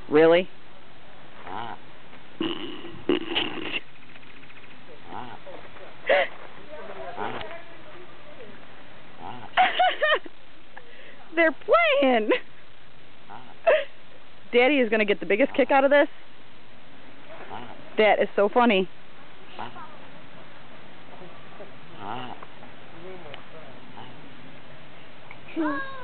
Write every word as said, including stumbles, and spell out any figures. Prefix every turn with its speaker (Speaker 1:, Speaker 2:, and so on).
Speaker 1: Really?
Speaker 2: Ah. Ah. Ah. Ah.
Speaker 1: They're playing.
Speaker 2: Ah.
Speaker 1: Daddy is going to get the biggest kick out of this.
Speaker 2: Ah.
Speaker 1: That is so funny.
Speaker 2: Ah. Ah. Ah.